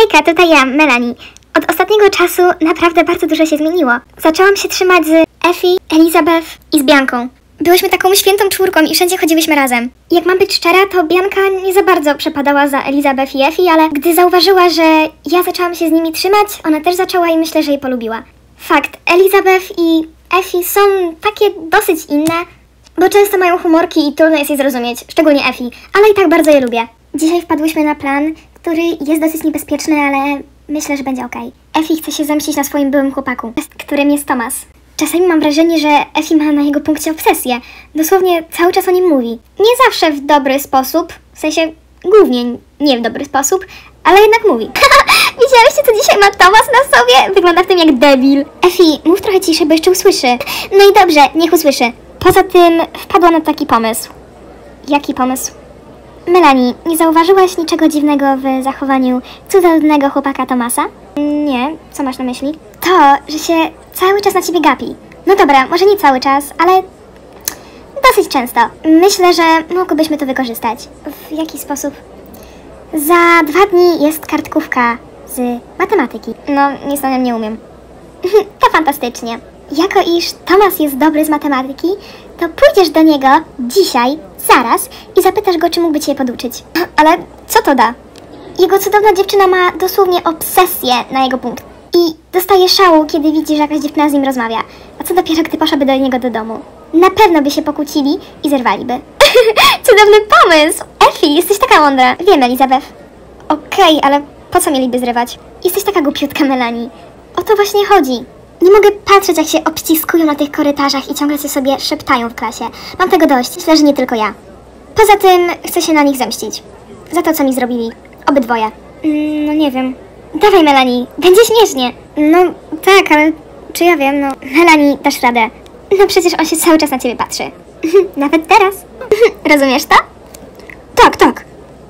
Hejka, tutaj ja, Melanie. Od ostatniego czasu naprawdę bardzo dużo się zmieniło. Zaczęłam się trzymać z Effie, Elizabeth i z Bianką. Byłyśmy taką świętą czwórką i wszędzie chodziłyśmy razem. Jak mam być szczera, to Bianka nie za bardzo przepadała za Elizabeth i Effie, ale gdy zauważyła, że ja zaczęłam się z nimi trzymać, ona też zaczęła i myślę, że jej polubiła. Fakt, Elizabeth i Effie są takie dosyć inne, bo często mają humorki i trudno jest je zrozumieć, szczególnie Effie, ale i tak bardzo je lubię. Dzisiaj wpadłyśmy na plan, który jest dosyć niebezpieczny, ale myślę, że będzie okej. Effie chce się zemścić na swoim byłym chłopaku, którym jest Thomas. Czasami mam wrażenie, że Effie ma na jego punkcie obsesję. Dosłownie cały czas o nim mówi. Nie zawsze w dobry sposób, w sensie głównie nie w dobry sposób, ale jednak mówi. Widziałyście, co dzisiaj ma Thomas na sobie? Wygląda w tym jak debil. Effie, mów trochę ciszej, bo jeszcze usłyszy. No i dobrze, niech usłyszy. Poza tym wpadła na taki pomysł. Jaki pomysł? Melanie, nie zauważyłaś niczego dziwnego w zachowaniu cudownego chłopaka Thomasa? Nie, co masz na myśli? To, że się cały czas na ciebie gapi. No dobra, może nie cały czas, ale dosyć często. Myślę, że mogłybyśmy to wykorzystać. W jaki sposób? Za 2 dni jest kartkówka z matematyki. No, nic na nią nie umiem. To fantastycznie. Jako iż Thomas jest dobry z matematyki, to pójdziesz do niego dzisiaj, zaraz i zapytasz go, czy mógłby cię poduczyć. Ale co to da? Jego cudowna dziewczyna ma dosłownie obsesję na jego punkt. I dostaje szału, kiedy widzi, że jakaś dziewczyna z nim rozmawia. A co dopiero, gdy poszłaby do niego do domu? Na pewno by się pokłócili i zerwaliby. Cudowny pomysł! Effie, jesteś taka mądra. Wiem, Elizabeth. Okej, ale po co mieliby zrywać? Jesteś taka głupiutka, Melanie. O to właśnie chodzi. Nie mogę patrzeć, jak się obściskują na tych korytarzach i ciągle sobie szeptają w klasie. Mam tego dość. Myślę, że nie tylko ja. Poza tym chcę się na nich zemścić. Za to, co mi zrobili. Obydwoje. No nie wiem. Dawaj, Melanie. Będzie śmiesznie. No tak, ale czy ja wiem, no... Melanie, dasz radę. No przecież on się cały czas na ciebie patrzy. Nawet teraz. Rozumiesz to? Tak, tak.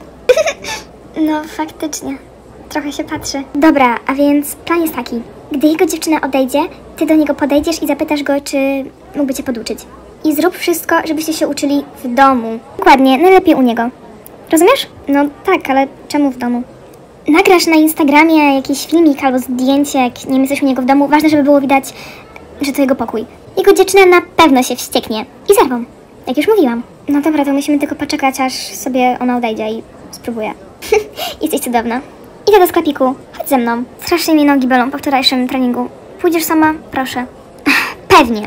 No faktycznie. Trochę się patrzy. Dobra, a więc plan jest taki. Gdy jego dziewczyna odejdzie, ty do niego podejdziesz i zapytasz go, czy mógłby cię poduczyć. I zrób wszystko, żebyście się uczyli w domu. Dokładnie, najlepiej u niego. Rozumiesz? No tak, ale czemu w domu? Nagrasz na Instagramie jakiś filmik albo zdjęcie, jak nie jesteś u niego w domu. Ważne, żeby było widać, że to jego pokój. Jego dziewczyna na pewno się wścieknie. I zerwą. Jak już mówiłam. No dobra, to musimy tylko poczekać, aż sobie ona odejdzie i spróbuję. Jesteś cudowna. Idę do sklepiku. Chodź ze mną. Strasznie mi nogi bolą po wczorajszym treningu. Pójdziesz sama? Proszę. Pewnie.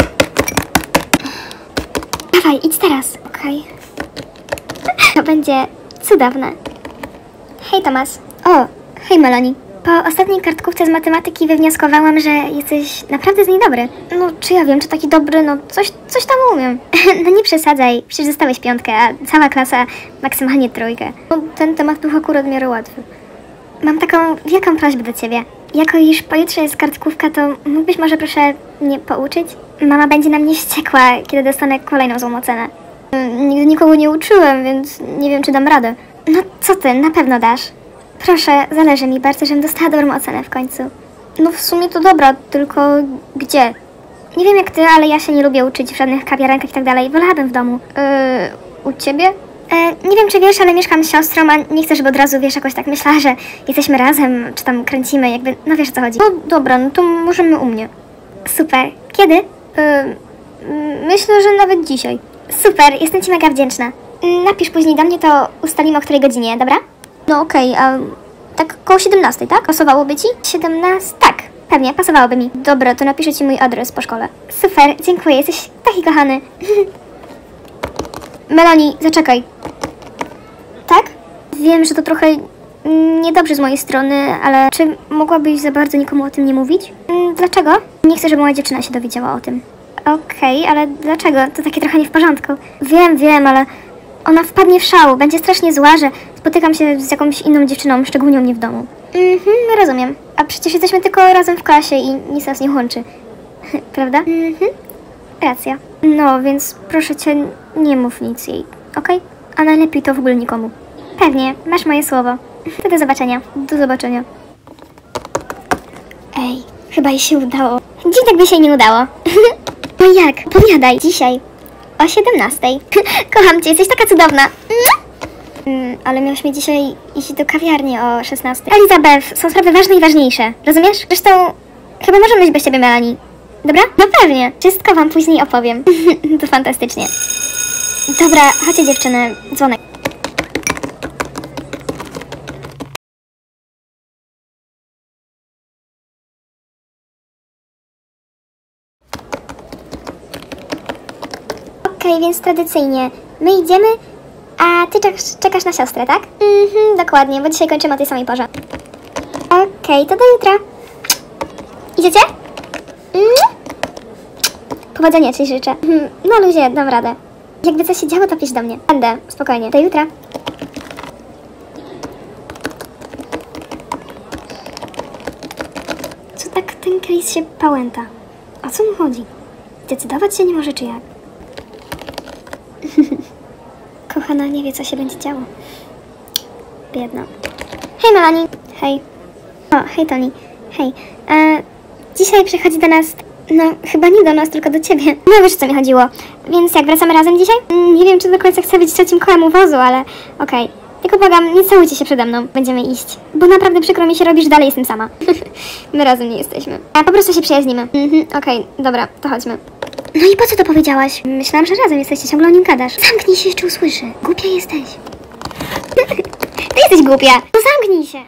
Dawaj, idź teraz. Okej. To będzie cudowne. Hej, Thomas. O, hej, Melanie. Po ostatniej kartkówce z matematyki wywnioskowałam, że jesteś naprawdę z niej dobry. No, czy ja wiem, czy taki dobry, no coś tam umiem. No nie przesadzaj, przecież dostałeś 5, a cała klasa maksymalnie 3. No, ten temat był akurat w miarę łatwy. Mam taką wielką prośbę do ciebie. Jako iż pojutrze jest kartkówka, to mógłbyś może proszę mnie pouczyć? Mama będzie na mnie wściekła, kiedy dostanę kolejną złą ocenę. Nigdy nikogo nie uczyłem, więc nie wiem, czy dam radę. No co ty, na pewno dasz. Proszę, zależy mi bardzo, żebym dostała dobrą ocenę w końcu. No w sumie to dobra, tylko gdzie? Nie wiem jak ty, ale ja się nie lubię uczyć w żadnych kawiarenkach i tak dalej. Wolałabym w domu. U ciebie? Nie wiem czy wiesz, ale mieszkam z siostrą, a nie chcę, żeby od razu, wiesz, jakoś tak myślała, że jesteśmy razem, czy tam kręcimy, jakby, no wiesz o co chodzi. No dobra, no to możemy u mnie. Super. Kiedy? Myślę, że nawet dzisiaj. Super, jestem ci mega wdzięczna. Napisz później do mnie, to ustalimy o której godzinie, dobra? No okej, a tak koło 17, tak? Pasowałoby ci? 17? Tak, pewnie, pasowałoby mi. Dobra, to napiszę ci mój adres po szkole. Super, dziękuję, jesteś taki kochany. Melanie, zaczekaj. Tak? Wiem, że to trochę niedobrze z mojej strony, ale czy mogłabyś za bardzo nikomu o tym nie mówić? Dlaczego? Nie chcę, żeby moja dziewczyna się dowiedziała o tym. Okej, ale dlaczego? To takie trochę nie w porządku. Wiem, ale ona wpadnie w szał, będzie strasznie zła, że spotykam się z jakąś inną dziewczyną, szczególnie u mnie w domu. Rozumiem. A przecież jesteśmy tylko razem w klasie i nic nas nie łączy. Prawda? Racja. No, więc proszę cię, nie mów nic jej, okej? A najlepiej to w ogóle nikomu. Pewnie, masz moje słowo. To do zobaczenia. Do zobaczenia. Ej, chyba jej się udało. Dzień tak by się nie udało. No jak? Powiadaj. Dzisiaj. O 17. Kocham cię, jesteś taka cudowna. Ale miałeś mnie dzisiaj iść do kawiarni o 16. Elizabeth, są sprawy ważne i ważniejsze. Rozumiesz? Zresztą chyba możemy być bez ciebie, Melanie. Dobra? No pewnie. Wszystko wam później opowiem. To fantastycznie. Dobra, chodźcie dziewczyny. Dzwonek. Okej, więc tradycyjnie my idziemy, a ty czekasz na siostrę, tak? Dokładnie, bo dzisiaj kończymy o tej samej porze. Okej, to do jutra. Idziecie? Powodzenia ci życzę. No luzie, dam radę. Jakby coś się działo, to pisz do mnie. Będę, spokojnie. Do jutra. Co tak ten Chris się pałęta? O co mu chodzi? Zdecydować się nie może, czy jak? Kochana nie wie, co się będzie działo. Biedna. Hej Melanie. Hej. O, hej Toni. Hej. Dzisiaj przychodzi do nas... No, chyba nie do nas, tylko do ciebie. No wiesz, co mi chodziło. Więc jak, wracamy razem dzisiaj? Nie wiem, czy do końca chcę być trzecim kołem u wozu, ale okej. Tylko błagam, nie całujcie się przede mną. Będziemy iść. Bo naprawdę przykro mi się robi, że dalej jestem sama. My razem nie jesteśmy. A po prostu się przyjaźnimy. Okej, dobra, to chodźmy. No i po co to powiedziałaś? Myślałam, że razem jesteście, ciągle o nim gadasz. Zamknij się, jeszcze usłyszy. Głupia jesteś. Ty jesteś głupia. No zamknij się.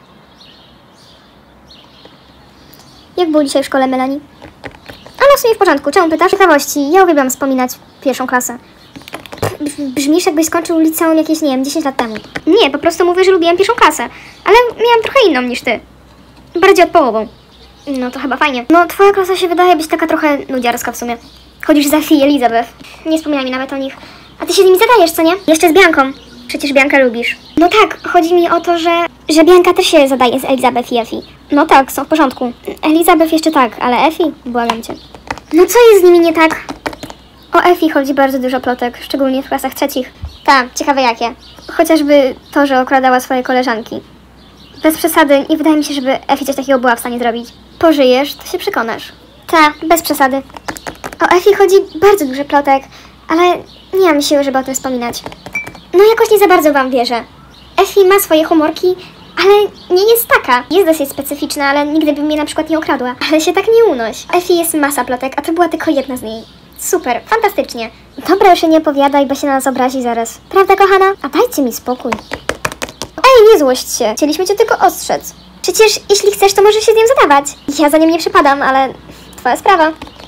Jak było dzisiaj w szkole, Melanie? A no w sumie w porządku, czemu pytasz? Ciekawości, ja uwielbiam wspominać pierwszą klasę. Brzmisz, jakbyś skończył liceum jakieś, nie wiem, 10 lat temu. Nie, po prostu mówię, że lubiłam pierwszą klasę. Ale miałam trochę inną niż ty. Bardziej od połową. No to chyba fajnie. No twoja klasa się wydaje być taka trochę nudziarska w sumie. Chodzisz za Fi i Elizabeth. Nie wspominaj mi nawet o nich. A ty się z nimi zadajesz, co nie? Jeszcze z Bianką. Przecież Biankę lubisz. No tak, chodzi mi o to, że Bianka też się zadaje z Elizabeth i Effie. No tak, są w porządku. Elizabeth jeszcze tak, ale Effie? Błagam cię. No co jest z nimi nie tak? O Effie chodzi bardzo dużo plotek, szczególnie w klasach trzecich. Tak, ciekawe jakie. Chociażby to, że okradała swoje koleżanki. Bez przesady, nie wydaje mi się, żeby Effie coś takiego była w stanie zrobić. Pożyjesz, to się przekonasz. Tak, bez przesady. O Effie chodzi bardzo dużo plotek, ale nie mam siły, żeby o tym wspominać. No jakoś nie za bardzo wam wierzę. Effie ma swoje humorki, ale nie jest taka. Jest dosyć specyficzna, ale nigdy by mnie na przykład nie okradła. Ale się tak nie unoś. Effie jest masa plotek, a to była tylko jedna z niej. Super, fantastycznie. Dobra, już się nie opowiadaj, bo się na nas obrazi zaraz. Prawda, kochana? A dajcie mi spokój. Ej, nie złość się. Chcieliśmy cię tylko ostrzec. Przecież jeśli chcesz, to możesz się z nim zadawać. Ja za nim nie przypadam, ale twoja sprawa.